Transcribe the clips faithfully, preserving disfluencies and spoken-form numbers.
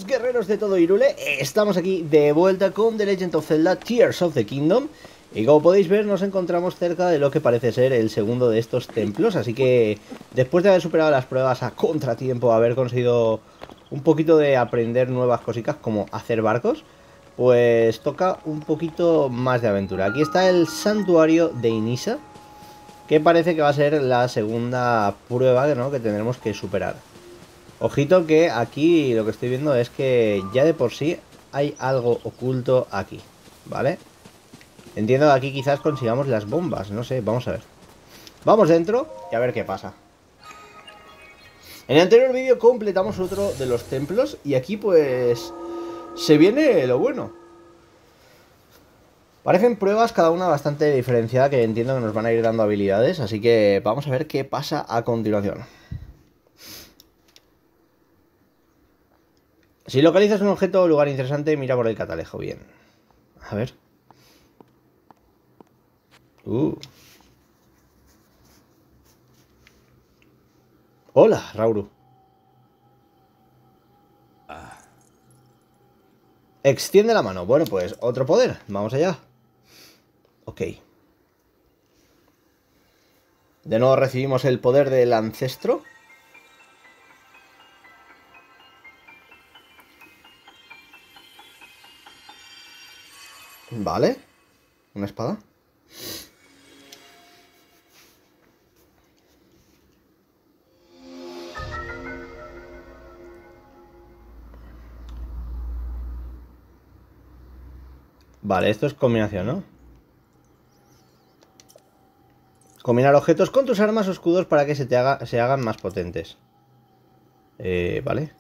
Saludos guerreros de todo Hyrule, estamos aquí de vuelta con The Legend of Zelda Tears of the Kingdom. Y como podéis ver nos encontramos cerca de lo que parece ser el segundo de estos templos. Así que después de haber superado las pruebas a contratiempo, haber conseguido un poquito de aprender nuevas cositas como hacer barcos, pues toca un poquito más de aventura. Aquí está el santuario de Inisa, que parece que va a ser la segunda prueba, ¿no?, que tendremos que superar. Ojito que aquí lo que estoy viendo es que ya de por sí hay algo oculto aquí, ¿vale? Entiendo que aquí quizás consigamos las bombas, no sé, vamos a ver. Vamos dentro y a ver qué pasa. En el anterior vídeo completamos otro de los templos y aquí pues se viene lo bueno. Parecen pruebas cada una bastante diferenciada que entiendo que nos van a ir dando habilidades, así que vamos a ver qué pasa a continuación. Si localizas un objeto o lugar interesante, mira por el catalejo. Bien. A ver. Uh. Hola, Rauru. Ah. Extiende la mano. Bueno, pues otro poder. Vamos allá. Ok. De nuevo recibimos el poder del ancestro. Vale. Una espada. Vale, esto es combinación, ¿no? Combinar objetos con tus armas o escudos para que se te haga, se hagan más potentes. Eh, vale.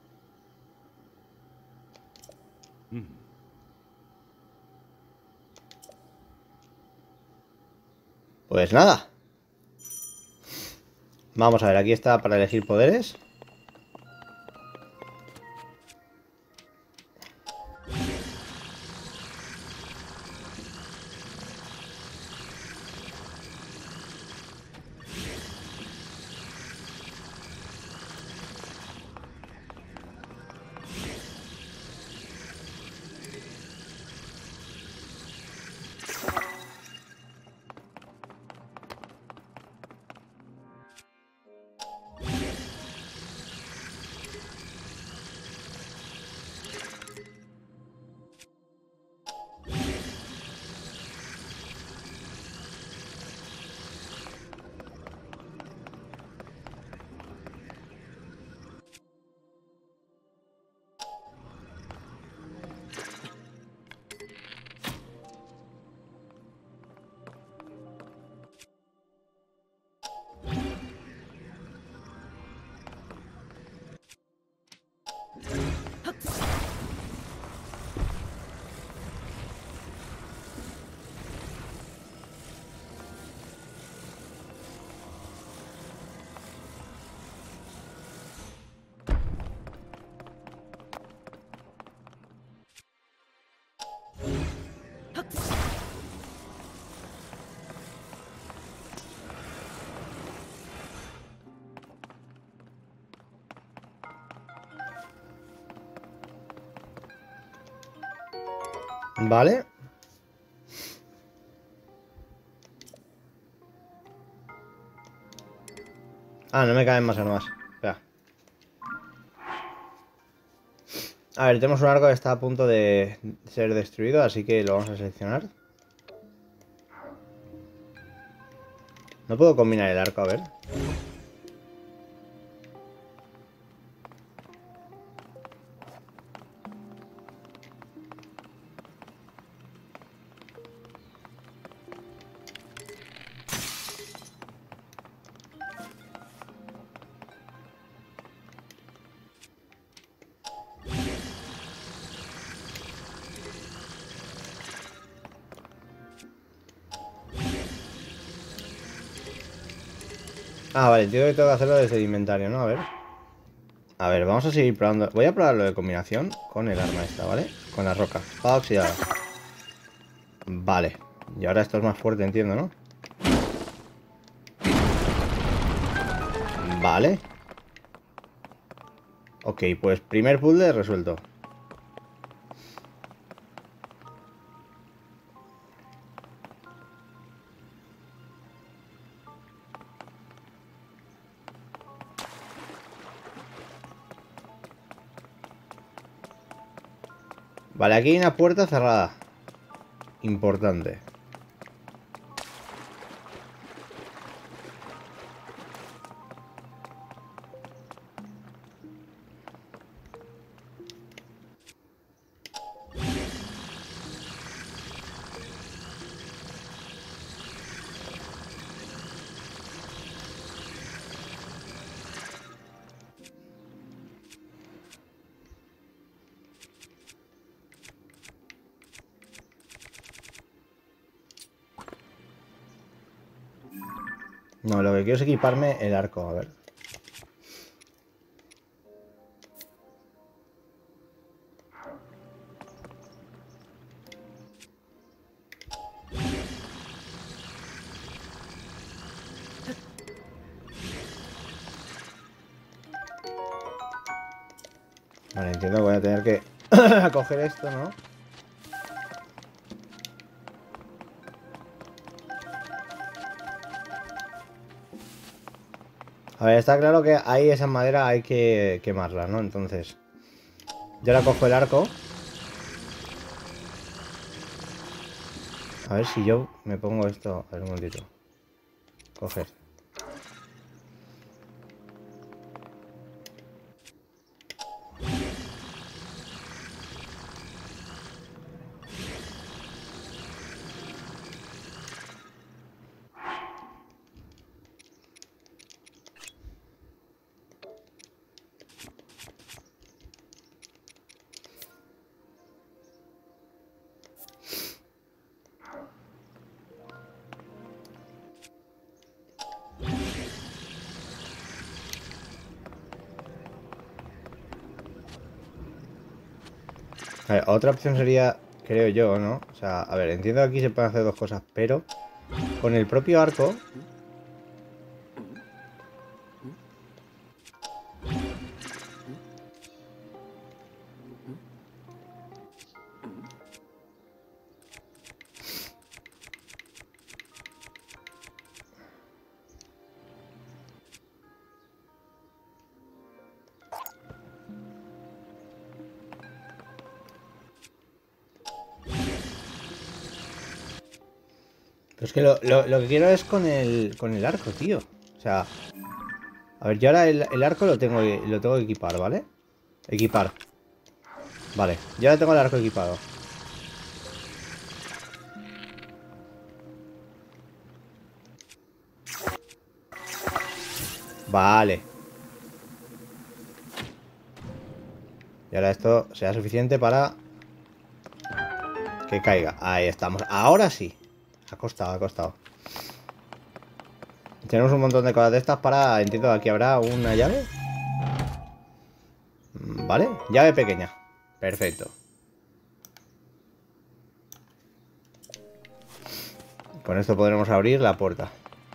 Pues nada. Vamos a ver, aquí está para elegir poderes. Vale. Ah, no me caben más armas. Espera. A ver, tenemos un arco que está a punto de ser destruido, así que lo vamos a seleccionar. No puedo combinar el arco, a ver. Ah, vale, entiendo que tengo que hacerlo desde el inventario, ¿no? A ver. A ver, vamos a seguir probando. Voy a probar lo de combinación con el arma esta, ¿vale? Con la roca. Espada oxidada. Vale. Y ahora esto es más fuerte, entiendo, ¿no? Vale. Ok, pues primer puzzle resuelto. Vale, aquí hay una puerta cerrada. Importante. No, lo que quiero es equiparme el arco, a ver. Vale, entiendo que voy a tener que coger esto, ¿no? A ver, está claro que ahí esa madera hay que quemarla, ¿no? Entonces, yo ahora cojo el arco. A ver si yo me pongo esto. A ver, un momentito. Coger. A ver, otra opción sería, creo yo, ¿no? O sea, a ver, entiendo que aquí se pueden hacer dos cosas, pero con el propio arco... Pero es que lo, lo, lo que quiero es con el, con el arco, tío. O sea... A ver, yo ahora el, el arco lo tengo, lo tengo que equipar, ¿vale? Equipar. Vale, yo ahora tengo el arco equipado. Vale. Y ahora esto sea suficiente para que caiga. Ahí estamos. Ahora sí. Ha costado, ha costado. Tenemos un montón de cosas de estas para... Entiendo que aquí habrá una llave. Vale, llave pequeña. Perfecto. Con esto podremos abrir la puerta.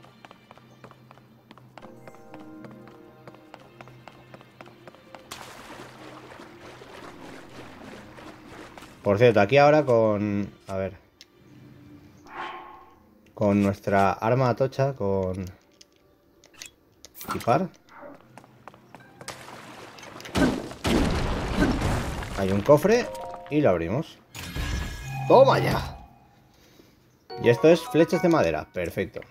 Por cierto, aquí ahora con... A ver. Con nuestra arma tocha, con... Equipar. Hay un cofre y lo abrimos. ¡Toma ya! Y esto es flechas de madera. Perfecto.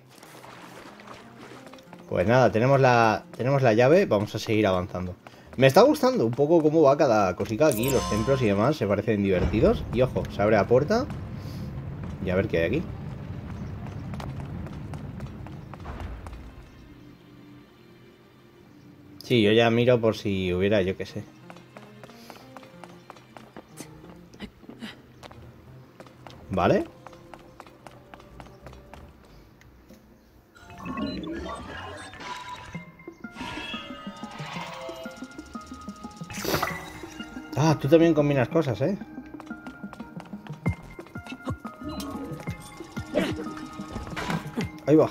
Pues nada, tenemos la, tenemos la llave. Vamos a seguir avanzando. Me está gustando un poco cómo va cada cosita aquí. Los templos y demás se parecen divertidos. Y ojo, se abre la puerta. Y a ver qué hay aquí. Sí, yo ya miro por si hubiera, yo qué sé. ¿Vale? Ah, tú también combinas cosas, ¿eh? Ahí va.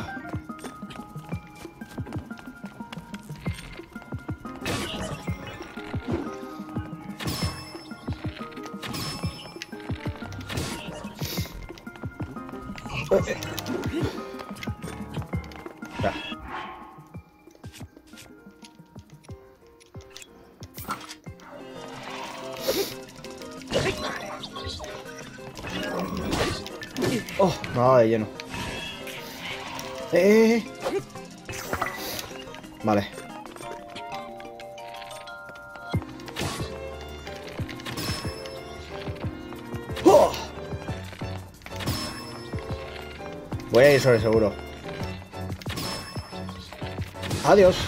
Ya. Oh, me ha dado de lleno. Eh. Vale. Oh. Voy a ir sobre seguro. Adiós.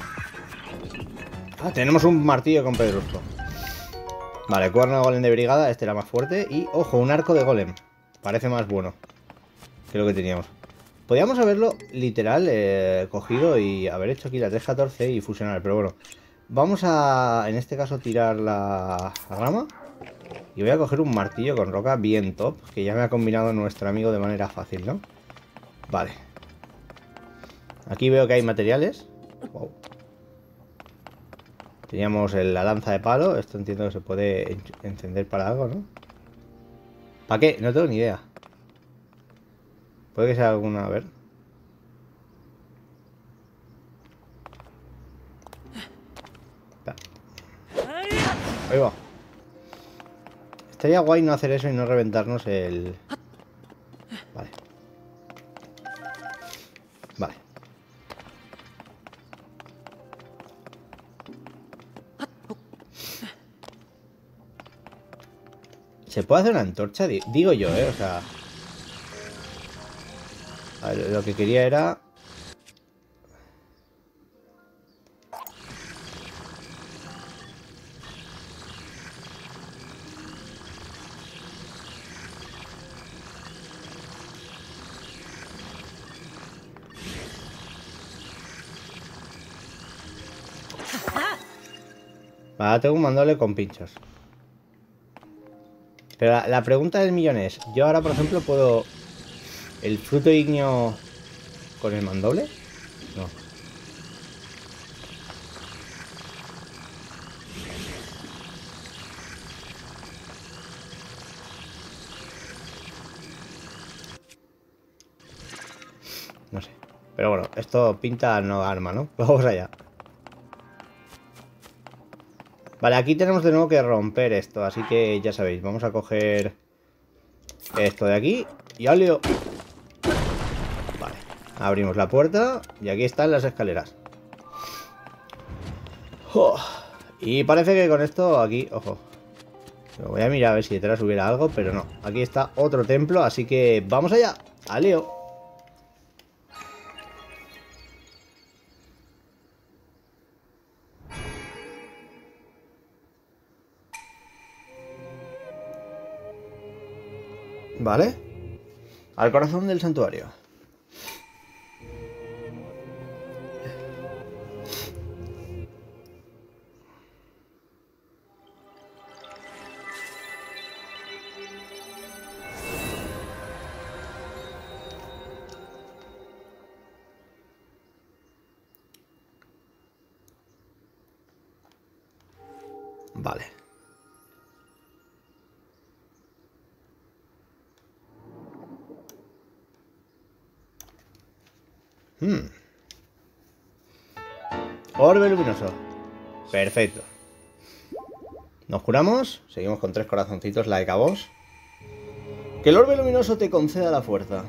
Ah, tenemos un martillo con pedrusco. Vale, cuerno de golem de brigada. Este era más fuerte. Y, ojo, un arco de golem. Parece más bueno que lo que teníamos. Podríamos haberlo, literal, eh, cogido y haber hecho aquí la tres catorce y fusionar. Pero bueno, vamos a, en este caso, tirar la, la rama. Y voy a coger un martillo con roca bien top, que ya me ha combinado nuestro amigo de manera fácil, ¿no? Vale. Aquí veo que hay materiales. Wow. Teníamos el, la lanza de palo. Esto entiendo que se puede en encender para algo, ¿no? ¿Para qué? No tengo ni idea. Puede que sea alguna... A ver. Ahí va. Estaría guay no hacer eso y no reventarnos el... Vale. Vale. ¿Se puede hacer una antorcha? Digo yo, ¿eh? O sea... A ver, lo que quería era... Vale, tengo un mandole con pinchos. Pero la, la pregunta del millón es... Yo ahora, por ejemplo, puedo... ¿El fruto ígneo con el mandoble? No. No sé. Pero bueno, esto pinta no arma, ¿no? Vamos allá. Vale, aquí tenemos de nuevo que romper esto. Así que ya sabéis, vamos a coger esto de aquí. Y ¡alio! Vale, abrimos la puerta. Y aquí están las escaleras. Oh, y parece que con esto aquí, ojo, voy a mirar a ver si detrás hubiera algo. Pero no, aquí está otro templo. Así que vamos allá, ¡alio! Vale. Al corazón del santuario. Vale. Hmm. Orbe luminoso. Perfecto. Nos curamos. Seguimos con tres corazoncitos, la de cabos. Que el orbe luminoso te conceda la fuerza.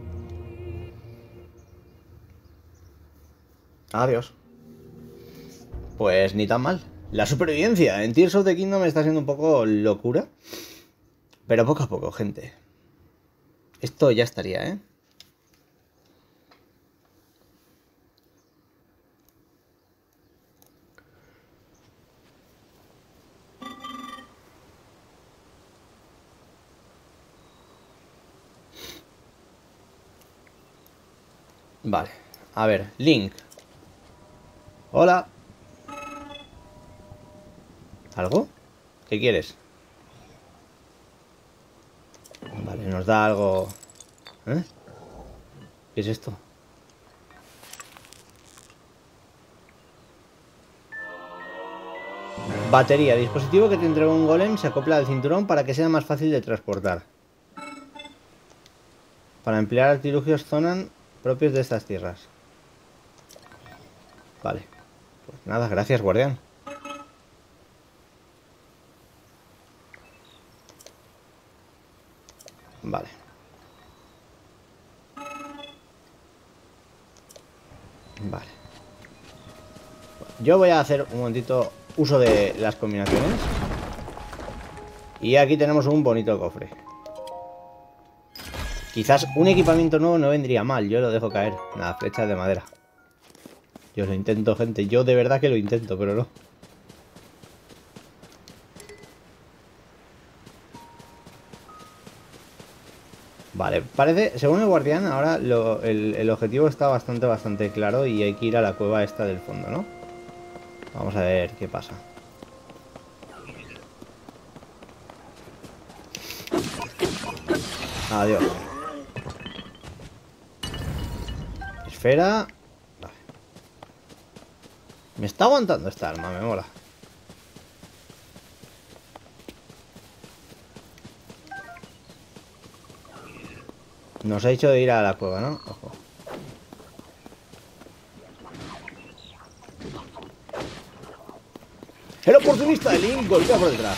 Adiós. Pues ni tan mal. La supervivencia en Tears of the Kingdom está siendo un poco locura. Pero poco a poco, gente. Esto ya estaría, ¿eh? Vale, a ver, Link. Hola. ¿Algo? ¿Qué quieres? Vale, nos da algo. ¿Eh? ¿Qué es esto? Batería. Dispositivo que te entrega un golem se acopla al cinturón para que sea más fácil de transportar. para emplear artilugios zonan propios de estas tierras. Vale. Pues nada, gracias, guardián. Vale. Vale. Yo voy a hacer un momentito uso de las combinaciones. Y aquí tenemos un bonito cofre. Quizás un equipamiento nuevo no vendría mal. Yo lo dejo caer. Nada, flechas de madera. Yo lo intento, gente. Yo de verdad que lo intento, pero no. Vale, parece, según el guardián, ahora lo, el, el objetivo está bastante, bastante claro y hay que ir a la cueva esta del fondo, ¿no? Vamos a ver qué pasa. Adiós. Esfera. Vale. Me está aguantando esta arma, me mola. Nos ha dicho de ir a la cueva, ¿no? Ojo. El oportunista de Link golpea por detrás.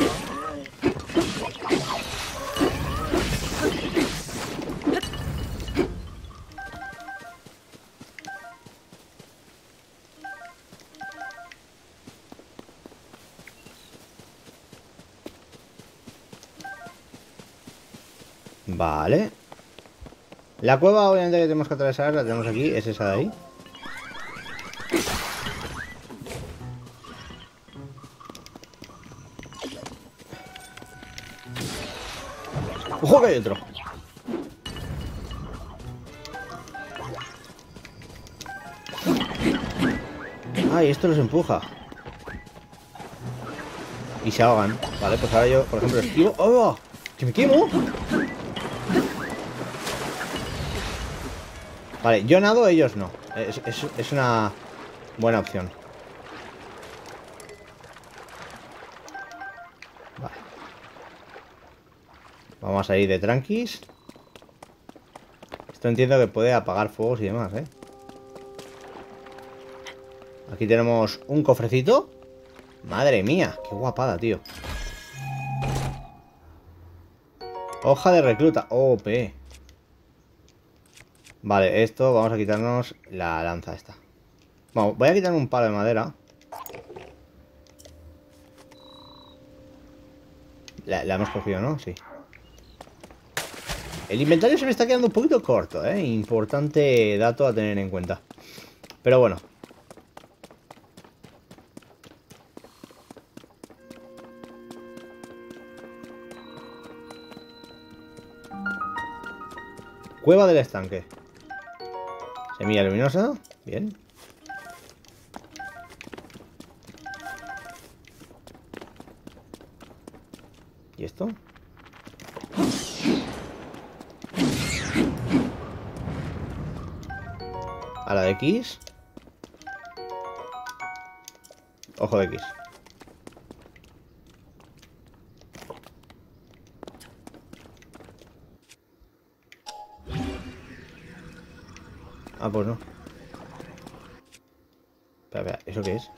Vale. La cueva, obviamente, que tenemos que atravesar, la tenemos aquí, es esa de ahí. ¡Ojo que hay otro! Ah, y esto los empuja. Y se ahogan. Vale, pues ahora yo, por ejemplo, esquivo. ¡Oh! ¡Que me quemo! Vale, yo nado, ellos no. Es, es, es una buena opción. Vale. Vamos a ir de tranquis. Esto entiendo que puede apagar fuegos y demás, ¿eh? Aquí tenemos un cofrecito. Madre mía, qué guapada, tío. Hoja de recluta. O P. Vale, esto vamos a quitarnos la lanza esta. Bueno, voy a quitarme un palo de madera. La, la hemos cogido, ¿no? Sí. El inventario se me está quedando un poquito corto, ¿eh? Importante dato a tener en cuenta. Pero bueno. Cueva del estanque. Semilla luminosa. Bien. ¿Y esto? A la de X. Ojo de X. Ah, pues no. Espera, espera, ¿eso qué es?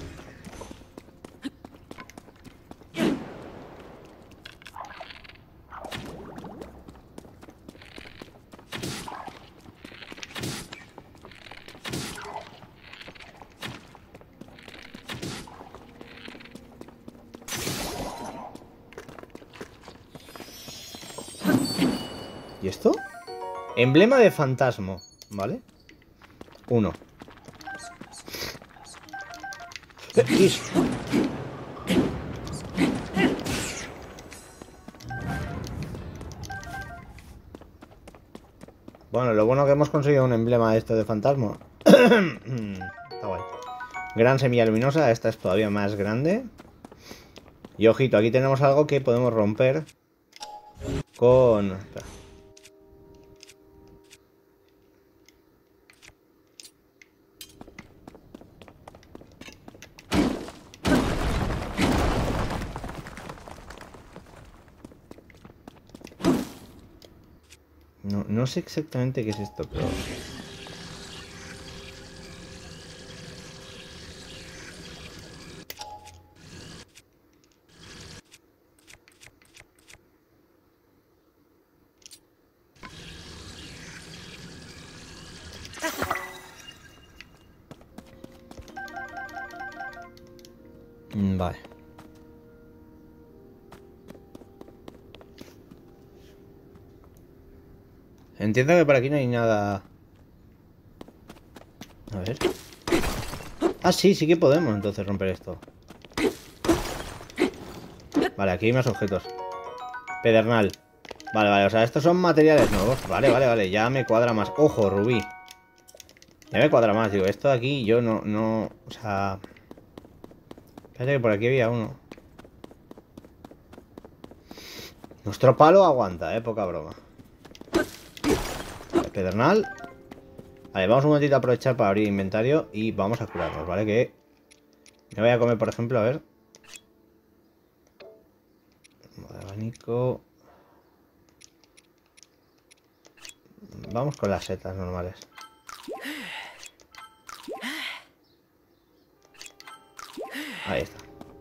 ¿Y esto? Emblema de fantasma, ¿vale? Uno. X. Bueno, lo bueno que hemos conseguido un emblema de esto de fantasma. Está guay. Gran semilla luminosa, esta es todavía más grande. Y ojito, aquí tenemos algo que podemos romper con... Espera. No, no sé exactamente qué es esto, pero... Mm, Vale. Entiendo que por aquí no hay nada... A ver... Ah, sí, sí que podemos entonces romper esto. Vale, aquí hay más objetos. Pedernal. Vale, vale, o sea, estos son materiales nuevos. Vale, vale, vale, ya me cuadra más. Ojo, rubí. Ya me cuadra más, digo, esto de aquí yo no, no... O sea... Espérate que por aquí había uno. Nuestro palo aguanta, eh, poca broma. Vale, pedernal. Vale, vamos un momentito a aprovechar para abrir inventario y vamos a curarnos, ¿vale? Que me voy a comer, por ejemplo, a ver. Vale, abanico. Vamos con las setas normales. Ahí está.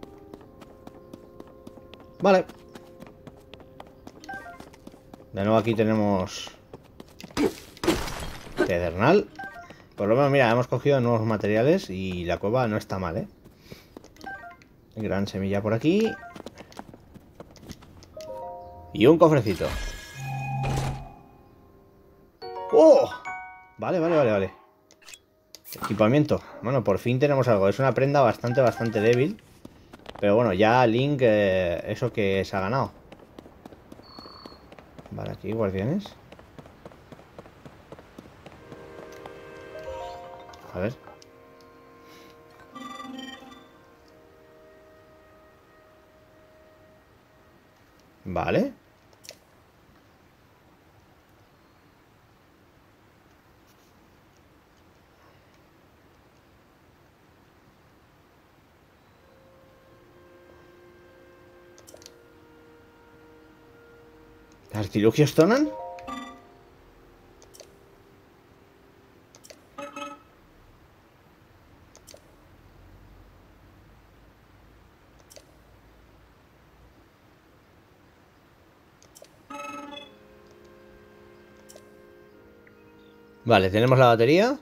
Vale. De nuevo aquí tenemos pedernal. Por lo menos, mira, hemos cogido nuevos materiales y la cueva no está mal, ¿eh? Gran semilla por aquí. Y un cofrecito. ¡Oh! Vale, vale, vale, vale. Equipamiento. Bueno, por fin tenemos algo. Es una prenda bastante, bastante débil. Pero bueno, ya Link, eh, eso que se ha ganado. Vale, aquí guardianes. A ver. Vale. ¿Artilugios Tonan? Vale, tenemos la batería.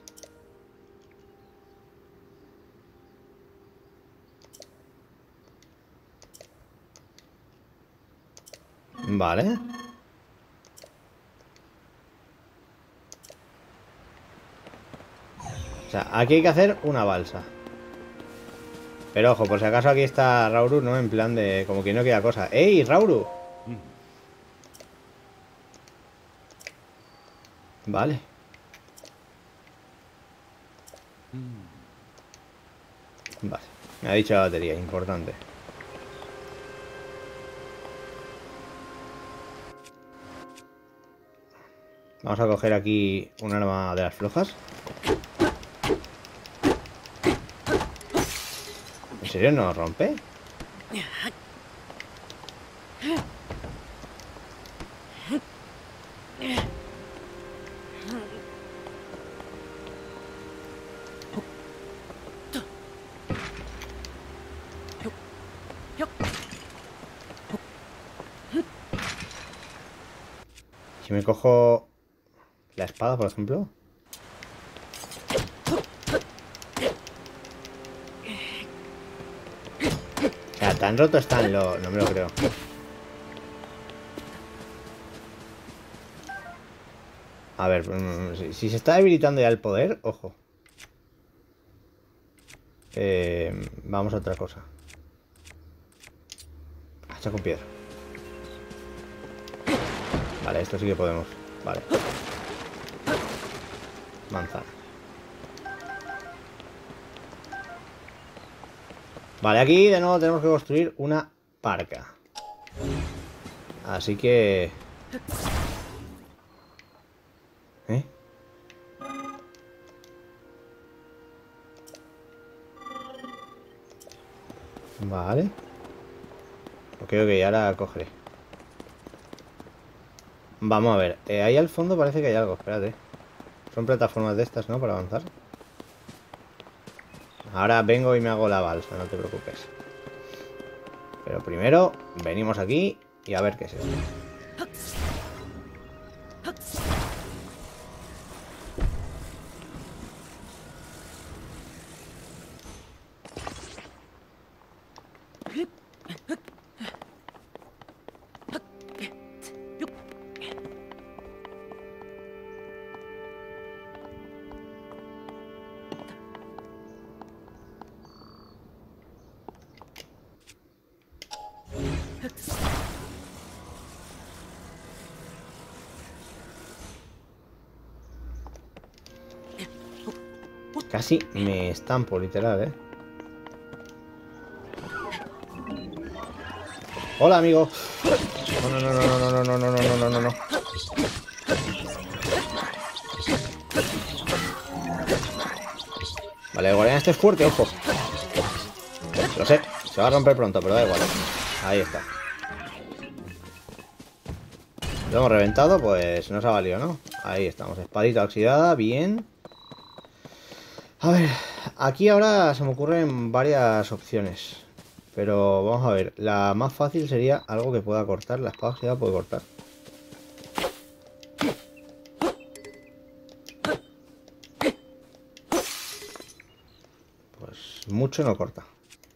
Vale. O sea, aquí hay que hacer una balsa. Pero ojo, por si acaso aquí está Rauru, ¿no? En plan de... como que no queda cosa. ¡Ey, Rauru! Vale. Vale. Me ha dicho la batería, importante. Vamos a coger aquí un arma de las flojas. ¿En serio no rompe? Si me cojo la espada, por ejemplo. O sea, tan roto están, lo... no me lo creo. A ver, si, si se está debilitando ya el poder, ojo. Eh, vamos a otra cosa. Hacha con piedra. Vale, esto sí que podemos. Vale. Manzana. Vale, aquí de nuevo tenemos que construir una parca. Así que... ¿Eh? Vale. Ok, ok, ahora cogeré. Vamos a ver. Eh, ahí al fondo parece que hay algo. Espérate. Son plataformas de estas, ¿no? Para avanzar. Ahora vengo y me hago la balsa, no te preocupes. Pero primero venimos aquí y a ver qué es esto. Casi me estampo, literal, ¿eh? Hola, amigo. No, no, no, no, no, no, no, no, no, no, no, no. Vale, el guardián este es fuerte, ojo. Lo sé, se va a romper pronto, pero da igual. Ahí está. Lo hemos reventado, pues nos ha valido, ¿no? Ahí estamos, espadita oxidada, bien. A ver, aquí ahora se me ocurren varias opciones. Pero vamos a ver, la más fácil sería algo que pueda cortar. La espada oxidada puede cortar. Pues mucho no corta.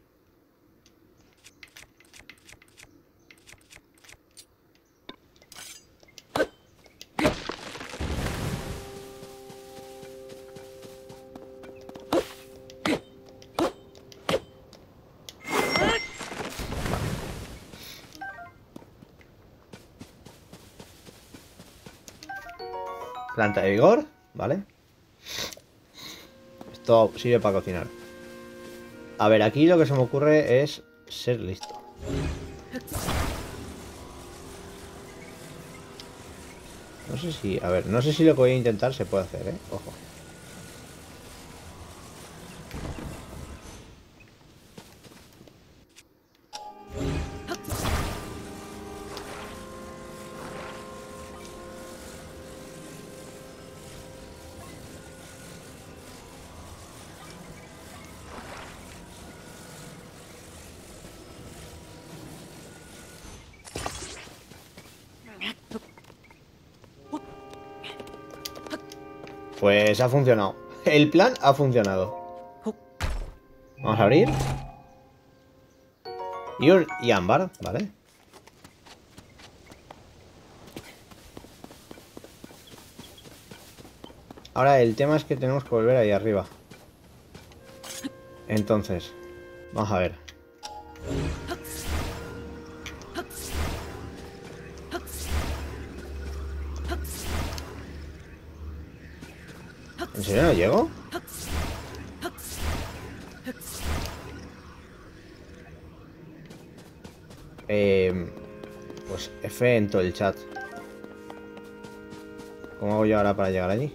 Planta de vigor, ¿vale? Esto sirve para cocinar. A ver, aquí lo que se me ocurre es ser listo. No sé si... A ver, no sé si lo que voy a intentar se puede hacer, ¿eh? Ojo. Pues ha funcionado. El plan ha funcionado. Vamos a abrir. Ur y ámbar, ¿vale? Ahora el tema es que tenemos que volver ahí arriba. Entonces, vamos a ver. ¿En serio no llego? Eh, pues F en todo el chat. ¿Cómo hago yo ahora para llegar allí?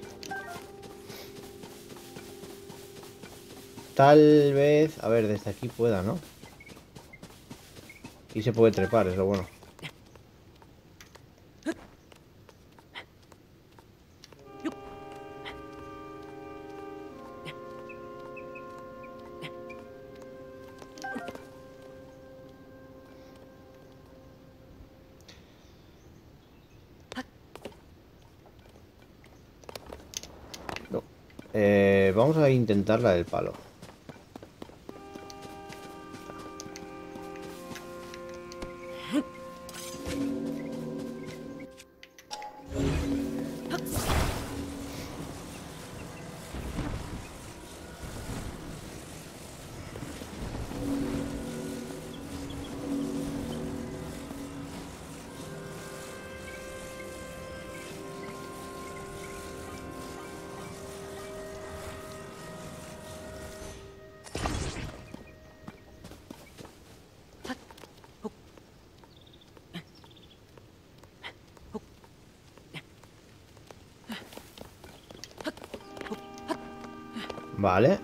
Tal vez... A ver, desde aquí pueda, ¿no? Aquí se puede trepar, es lo bueno. No. Eh, vamos a intentar la del palo. Vale.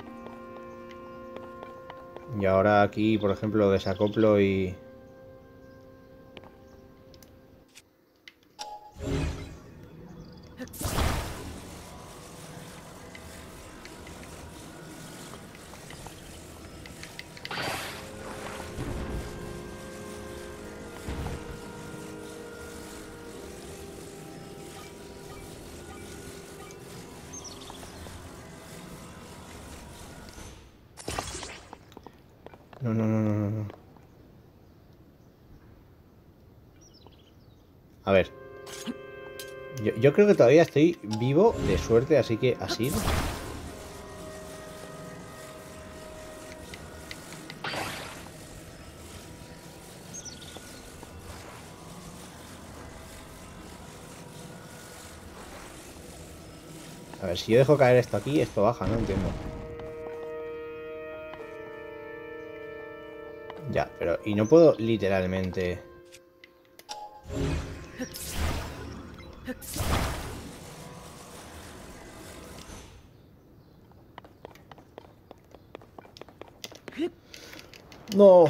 Y ahora aquí, por ejemplo, desacoplo y... No, no, no, no, no. A ver. Yo, yo creo que todavía estoy vivo de suerte, así que así. A ver, si yo dejo caer esto aquí, esto baja, no entiendo. Ya, pero... Y no puedo literalmente... No.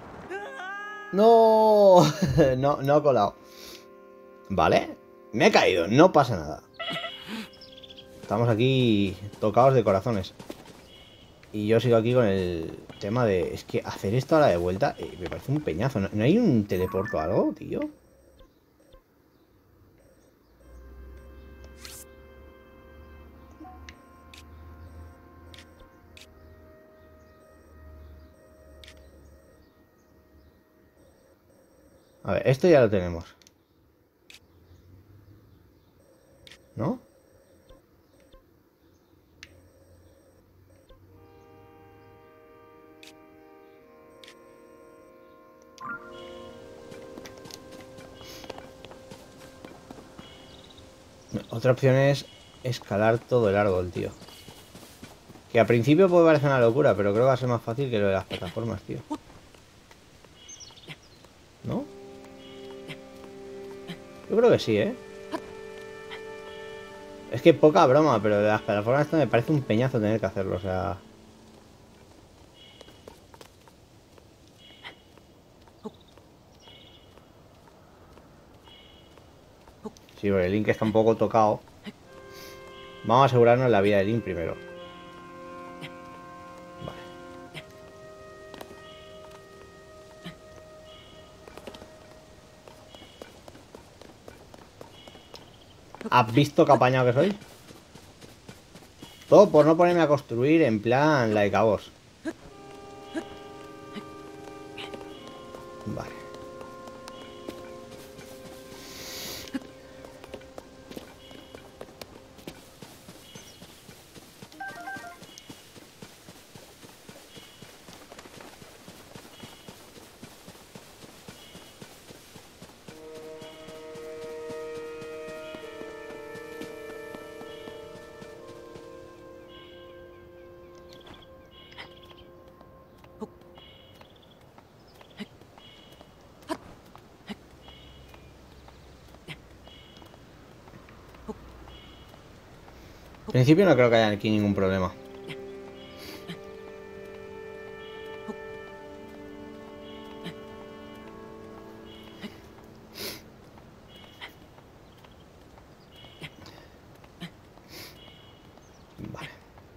No. No, no ha colado. Vale. Me he caído, no pasa nada. Estamos aquí tocados de corazones. Y yo sigo aquí con el tema de... Es que hacer esto a la de vuelta eh, me parece un peñazo. ¿No, ¿No hay un teleporto o algo, tío? A ver, esto ya lo tenemos. ¿No? Otra opción es escalar todo el árbol, tío. Que a principio puede parecer una locura, pero creo que va a ser más fácil que lo de las plataformas, tío. ¿No? Yo creo que sí, ¿eh? Es que poca broma, pero de las plataformas esto me parece un peñazo tener que hacerlo, o sea... Sí, porque el Link está un poco tocado. Vamos a asegurarnos la vida del Link primero. Vale. ¿Has visto qué apañado que soy? Todo por no ponerme a construir en plan like a boss. Vale. En principio no creo que haya aquí ningún problema. Vale.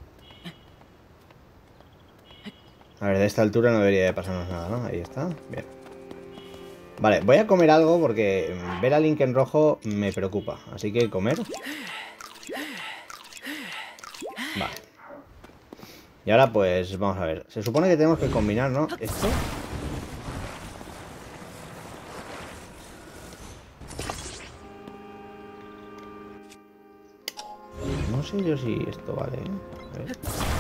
A ver, de esta altura no debería de pasarnos nada, ¿no? Ahí está. Bien. Vale, voy a comer algo porque ver a Link en rojo me preocupa. Así que comer. Vale. Y ahora pues vamos a ver. Se supone que tenemos que combinar, ¿no? Esto. No sé yo si esto vale, ¿eh? A ver.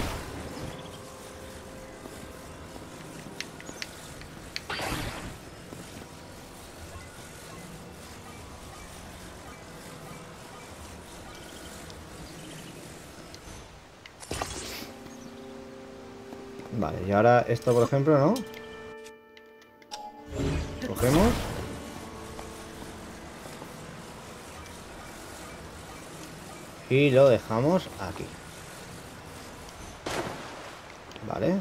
Vale, y ahora esto, por ejemplo, ¿no? Cogemos. Y lo dejamos aquí. Vale.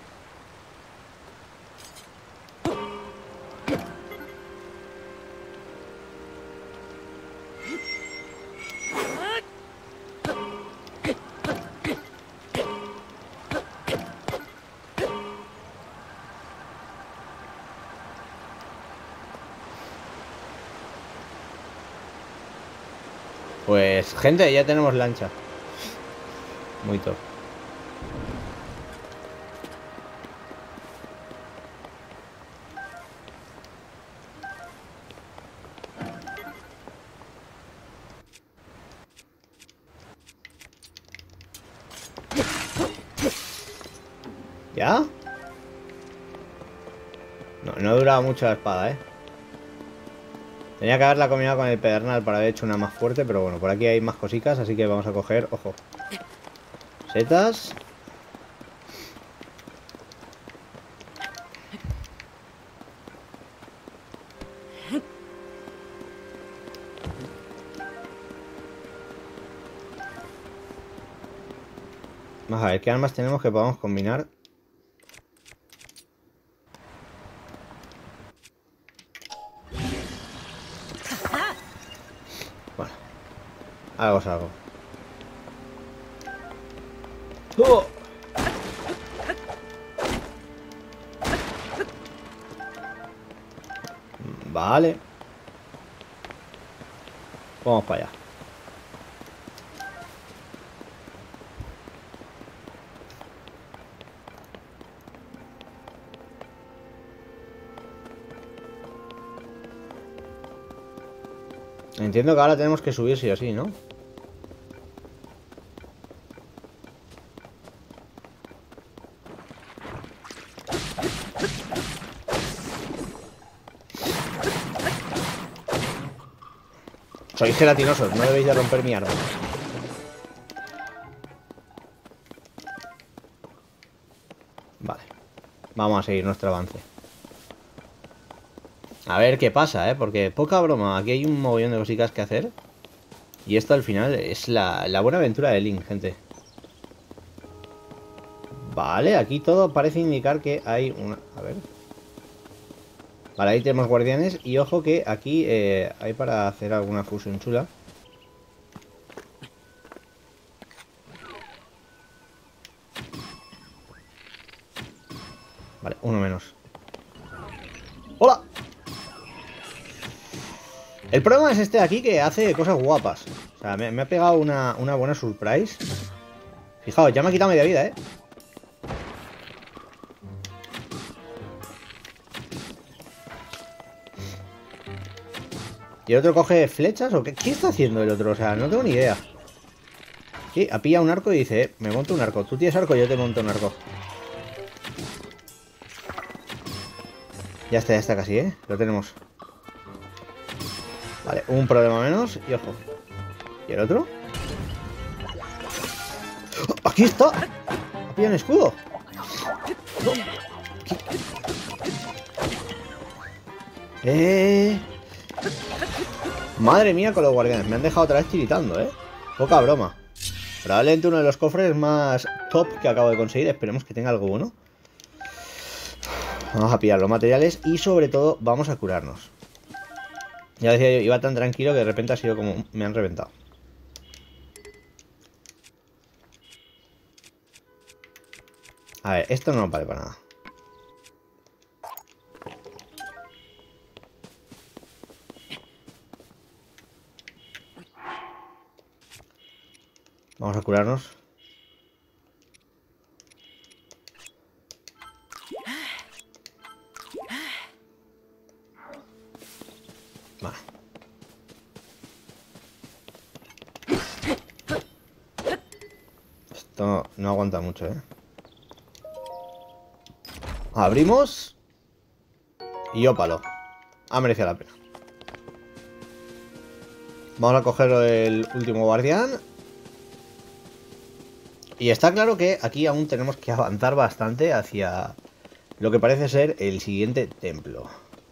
Pues, gente, ya tenemos lancha. Muy top. ¿Ya? No, no ha durado mucho la espada, ¿eh? Tenía que haberla combinado con el pedernal para haber hecho una más fuerte, pero bueno, por aquí hay más cositas, así que vamos a coger, ojo, setas. Vamos a ver, ¿qué armas tenemos que podamos combinar? Bueno, algo es algo. ¡Oh! Vale. Vamos para allá. Entiendo que ahora tenemos que subir sí o sí, ¿no? Sois gelatinosos, no debéis de romper mi arma. Vale. Vamos a seguir nuestro avance. A ver qué pasa, ¿eh? Porque poca broma, aquí hay un mogollón de cositas que hacer. Y esto al final es la, la buena aventura de Link, gente. Vale, aquí todo parece indicar que hay una... A ver... Vale, ahí tenemos guardianes. Y ojo que aquí eh, hay para hacer alguna fusión chula. Vale, uno menos. ¡Hola! El problema es este de aquí que hace cosas guapas. O sea, me, me ha pegado una, una buena surprise. Fijaos, ya me ha quitado media vida, ¿eh? ¿Y el otro coge flechas o qué? ¿Qué está haciendo el otro? O sea, no tengo ni idea. Sí, ha pillado un arco y dice, eh, me monto un arco. Tú tienes arco, yo te monto un arco. Ya está, ya está casi, ¿eh? Lo tenemos. Vale, un problema menos. Y ojo. ¿Y el otro? ¡Oh! ¡Aquí está! Ha pillado un escudo. No. Eh... Madre mía con los guardianes. Me han dejado otra vez tiritando, ¿eh? Poca broma. Probablemente uno de los cofres más top que acabo de conseguir. Esperemos que tenga algo bueno. Vamos a pillar los materiales y sobre todo vamos a curarnos. Ya decía yo, iba tan tranquilo que de repente ha sido como... Me han reventado. A ver, esto no vale para nada. Vamos a curarnos. Vale. Esto no aguanta mucho, ¿eh? Abrimos. Y ópalo. Ha merecido la pena. Vamos a coger el último guardián. Y está claro que aquí aún tenemos que avanzar bastante hacia lo que parece ser el siguiente templo.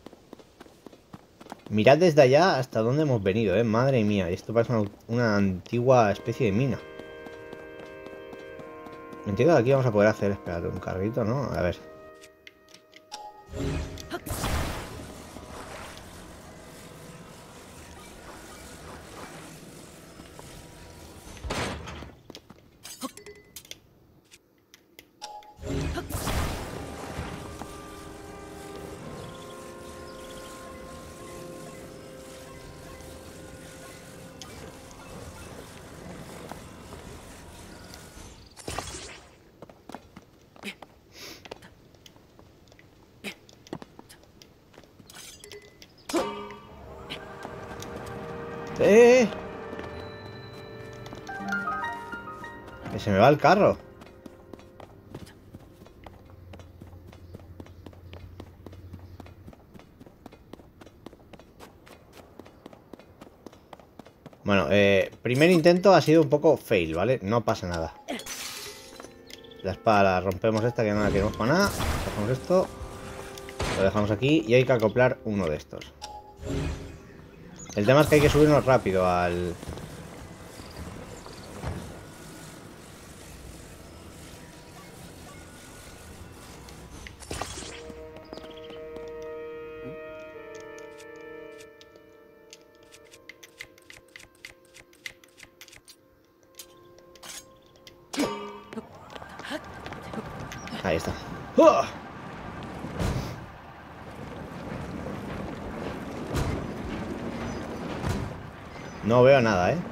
Mirad desde allá hasta dónde hemos venido, ¿eh? Madre mía, esto parece una, una antigua especie de mina. Entiendo que aquí vamos a poder hacer, esperad, un carrito, ¿no? A ver. ¡Eh! Que se me va el carro. Bueno, eh, primer intento ha sido un poco fail, ¿vale? No pasa nada. La espada la rompemos esta, que no la queremos para nada. Cogemos esto, lo dejamos aquí y hay que acoplar uno de estos. El tema es que hay que subirnos rápido al... Ahí está. ¡Oh! No veo nada, ¿eh?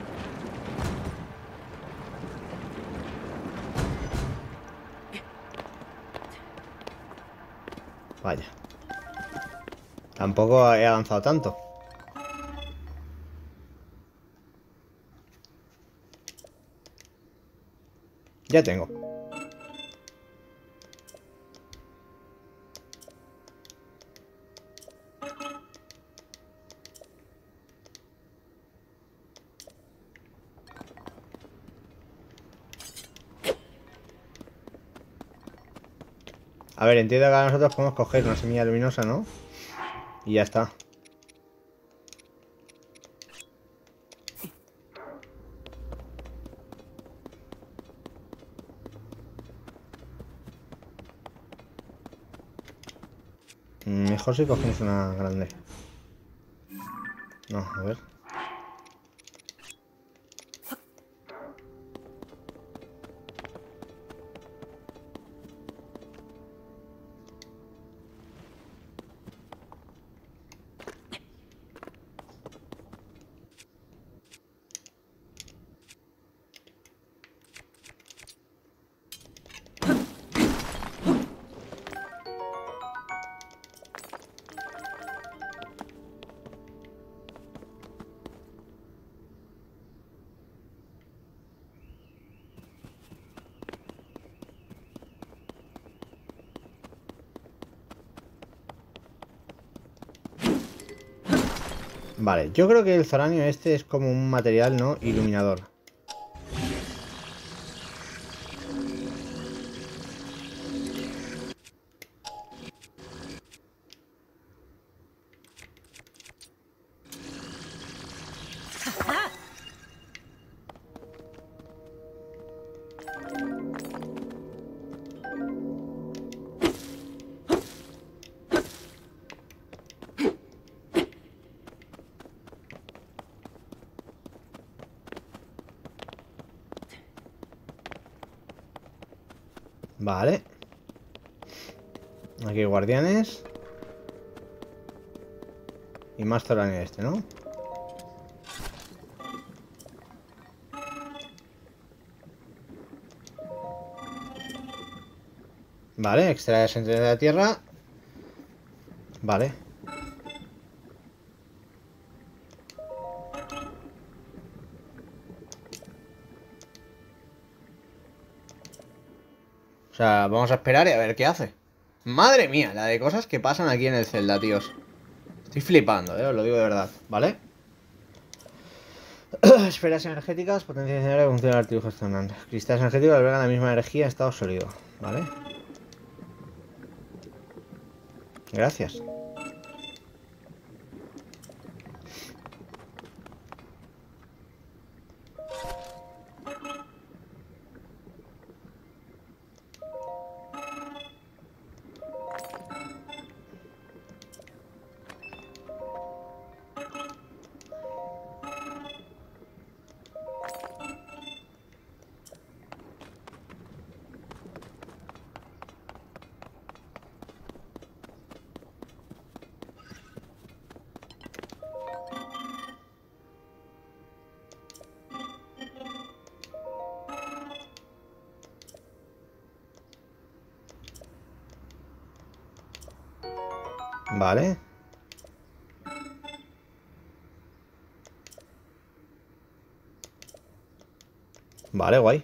Vaya. Tampoco he avanzado tanto. Ya tengo. A ver, entiendo que ahora nosotros podemos coger una semilla luminosa, ¿no? Y ya está. Mejor si cogemos una grande. No, a ver. Vale, yo creo que el zoranio este es como un material, ¿no? Iluminador. Vale. Aquí hay guardianes. Y más zoranio este, ¿no? Vale, extraer esencia de la tierra. Vale. O sea, vamos a esperar y a ver qué hace. Madre mía, la de cosas que pasan aquí en el Zelda, tíos. Estoy flipando, eh, os lo digo de verdad, ¿vale? Esferas energéticas, potencia incendiaria que funciona el artilugio gestionante. Cristales energéticos albergan la misma energía en estado sólido, ¿vale? Gracias. Vale. Vale, guay.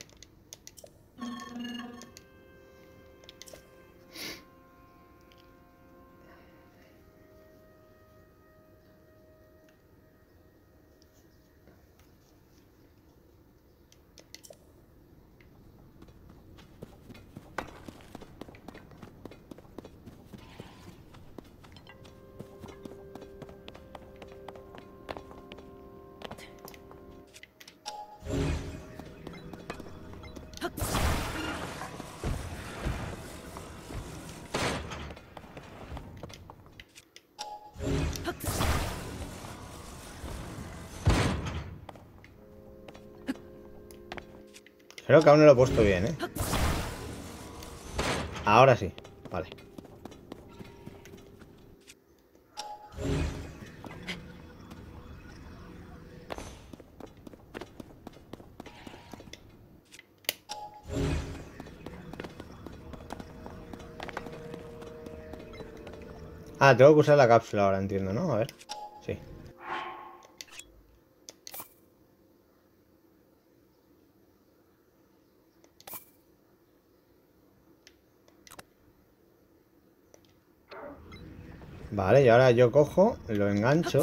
Creo que aún no lo he puesto bien, ¿eh? Ahora sí. Vale. Ah, tengo que usar la cápsula ahora, entiendo, ¿no? A ver. Sí. Vale, y ahora yo cojo, lo engancho.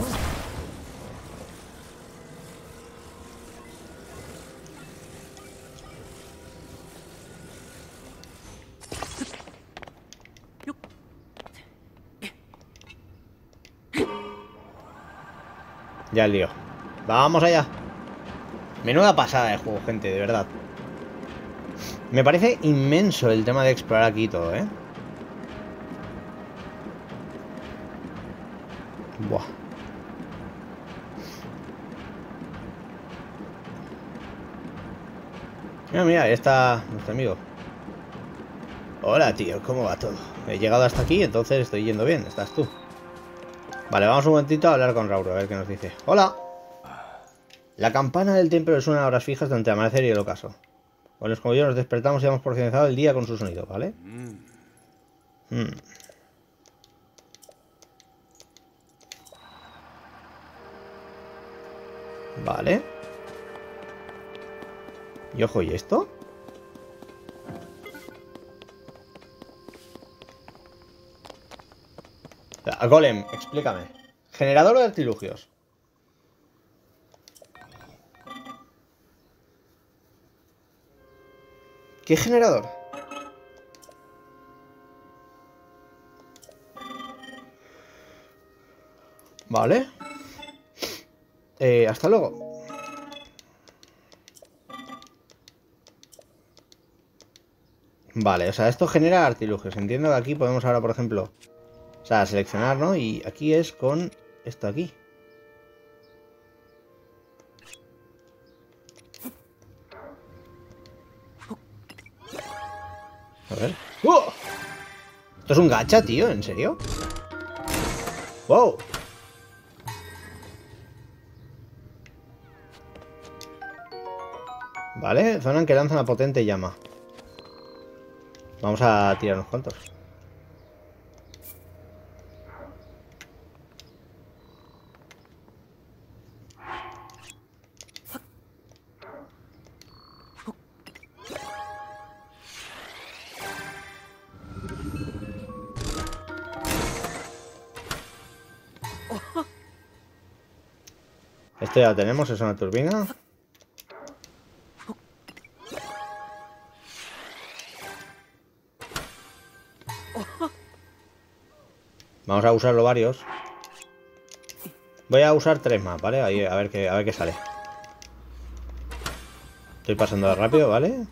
Ya el lío. Vamos allá. Menuda pasada de juego, gente, de verdad. Me parece inmenso el tema de explorar aquí todo, ¿eh? Buah. Mira, mira, ahí está nuestro amigo. Hola, tío, ¿cómo va todo? He llegado hasta aquí, entonces estoy yendo bien. Estás tú. Vale, vamos un momentito a hablar con Rauro, a ver qué nos dice. ¡Hola! La campana del templo suena a horas fijas durante el amanecer y el ocaso. Con los como yo nos despertamos y hemos porcionizado el día con su sonido, ¿vale? Mm. Vale. Y ojo, ¿y esto? Golem, explícame. ¿Generador de artilugios? ¿Qué generador? Vale. Eh, hasta luego. Vale, o sea, esto genera artilugios. Entiendo que aquí podemos ahora, por ejemplo... O sea, seleccionar, ¿no? Y aquí es con esto aquí. A ver. ¡Uh! Esto es un gacha, tío, ¿en serio? ¡Wow! Vale, zona en que lanza una potente llama. Vamos a tirar unos cuantos. Esto ya lo tenemos, es una turbina. Vamos a usarlo varios. Voy a usar tres más, ¿vale? Ahí, a ver qué, a ver qué sale. Estoy pasando rápido, ¿vale?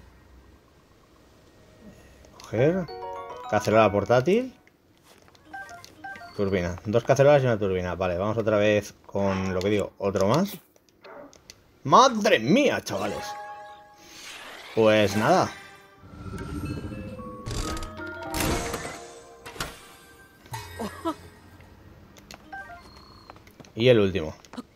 Coger. Cacerola portátil. Turbina. Dos cacerolas y una turbina. Vale, vamos otra vez con lo que digo, otro más. ¡Madre mía, chavales! Pues nada. Y el último.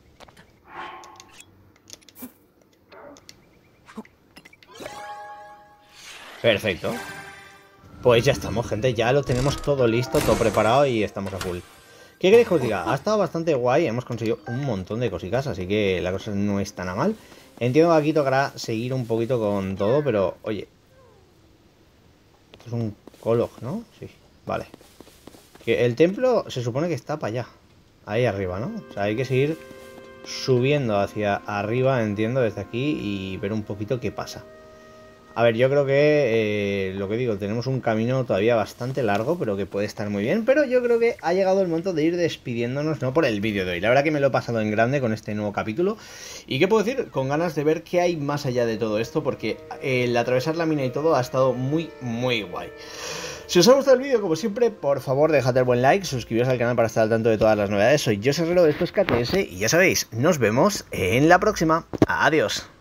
Perfecto. Pues ya estamos, gente. Ya lo tenemos todo listo, todo preparado y estamos a full. ¿Qué queréis que os diga? Ha estado bastante guay. Hemos conseguido un montón de cositas, así que la cosa no es tan a mal. Entiendo que aquí tocará seguir un poquito con todo, pero oye. Esto es un colog, ¿no? Sí, vale. Que el templo se supone que está para allá. Ahí arriba, ¿no? O sea, hay que seguir subiendo hacia arriba, entiendo, desde aquí y ver un poquito qué pasa. A ver, yo creo que, eh, lo que digo, tenemos un camino todavía bastante largo, pero que puede estar muy bien. Pero yo creo que ha llegado el momento de ir despidiéndonos, ¿no? Por el vídeo de hoy. La verdad que me lo he pasado en grande con este nuevo capítulo. Y qué puedo decir, con ganas de ver qué hay más allá de todo esto, porque el atravesar la mina y todo ha estado muy, muy guay. Si os ha gustado el vídeo, como siempre, por favor dejad el buen like, suscribiros al canal para estar al tanto de todas las novedades. Soy José Herrero, esto es K T S y ya sabéis, nos vemos en la próxima. Adiós.